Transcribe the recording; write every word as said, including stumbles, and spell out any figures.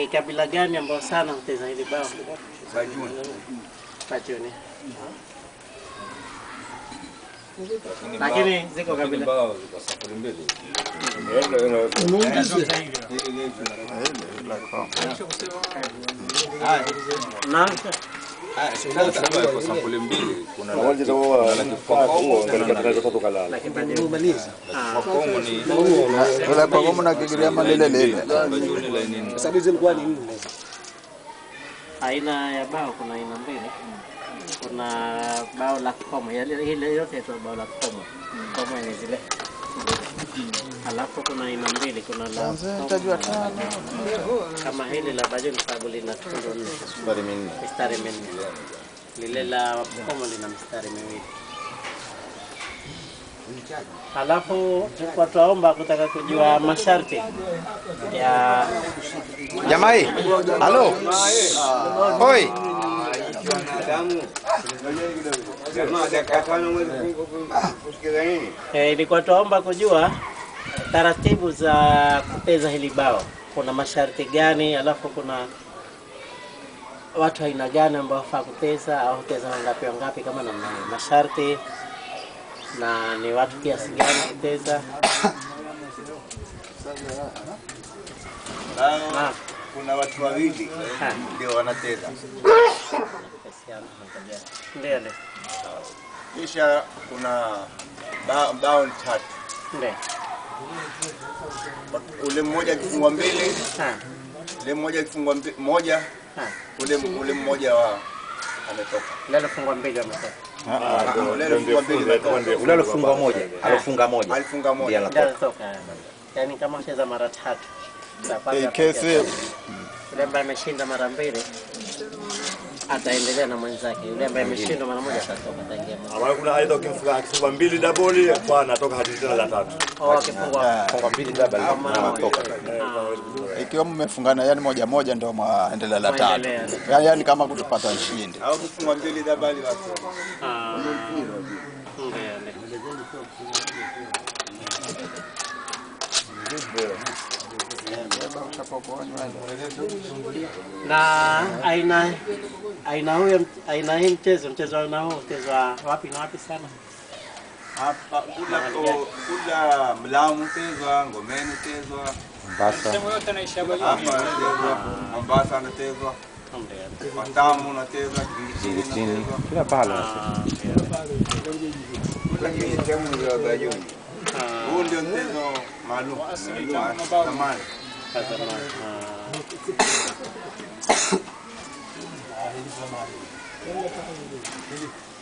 Ni kabila gani ambao sana huteza hili bao? Bajuni. Bajuni. Lakini ziko kabila bao ziko safari mbili. Na Kwa sampuli mbili kuna la kifakomo na kimaliza. kifakomo ni wala kwa kama nakigiria malele lele. bajuni la nini? Sababu zilikuwa ni nini? Aina ya bao kuna aina mbili. Kuna bao la komo, ile yote tu bao la komo. Komo ni zile. Alafu kuna aina mbili, kuna la Tajua tano. kama hili la bajuni sababu lina tundu nne. Bali minne. Mistari minne. Lile la komo lina mistari miwili. Alafu watu waomba kutaka kujua masharti ya Jamai. Halo. Oi. Eh, ilikuwa tuomba kujua taratibu za kuteza hili bao. Kuna masharti gani, alafu kuna watu aina gani ambao wafaa kuteza au kuteza wangapi wangapi kama namna hiyo. Masharti na ni watu kiasi gani kuteza. Ah, kuna watu wawili ndio wanateza. Ndio ndio. Kisha kuna bao bao tatu. Ndio. Ule mmoja akifungwa mbili, Ha. ule mmoja akifungwa moja, Ha. ule ule mmoja wa ametoka. Leo fungwa mbili ametoka. Ule alifungwa mbili ametoka. Ule alifunga moja, alifunga moja. Alifunga moja. Ndio anatoka. Yaani kama cheza mara tatu. Eh, kesi Yule ambaye ameshinda mara mbili ataendelea na mwenzake. Yule ambaye ameshinda mara moja atatoka ataingia mmoja. Ama kuna aidha ukimfunga akifunga mbili double kwa anatoka hadi tena la tatu. Oh, akifungwa funga mbili double anatoka. Ikiwa mmefungana yani moja moja ndio mwaendelea la tatu. Yani yani kama kutupata ushindi. Au kufungwa mbili double basi. Ah. Na aina aina huyo aina hii mchezo mchezo aina huo mchezo wapi na wapi sana? Hapa kula kula mlamu tezwa, ngomeni tezwa. Mombasa. Hapa Mombasa anatezwa. Watamu anatezwa, Kingitini. Kila pala. Lakini timu ya Bajuni. Huu ndio mchezo maalum. Tamani. Tamani.